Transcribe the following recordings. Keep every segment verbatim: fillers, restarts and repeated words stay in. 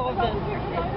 all of this.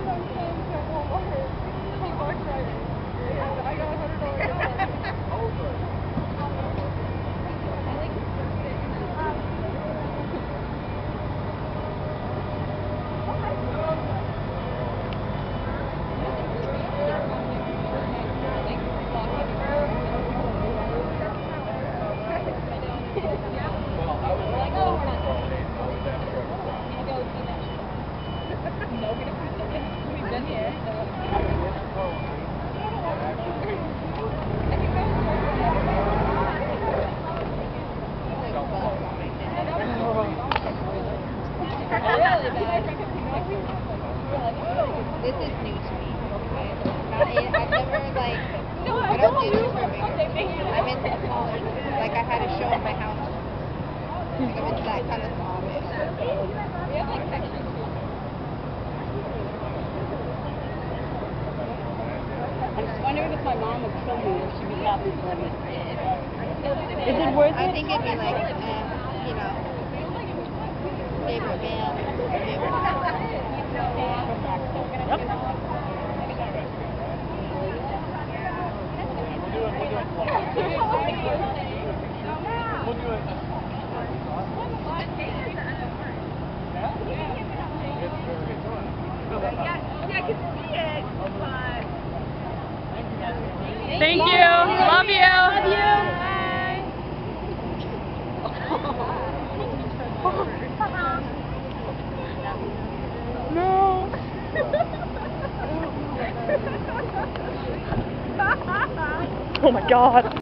This is new to me. Not in, I've never like. No, I don't do this for bigger. I'm into smaller. Like I had a show in my house. Like I'm into that kind of small bit. We have like sections. I'm just wondering if my mom would kill me if she was happy for me. Is it worth it? I think it'd be like, eh, you know, favorite band, favorite. Yep. We'll do it. Yeah, I can see it, but... Thank you. Love you. Love you. No. Oh my God.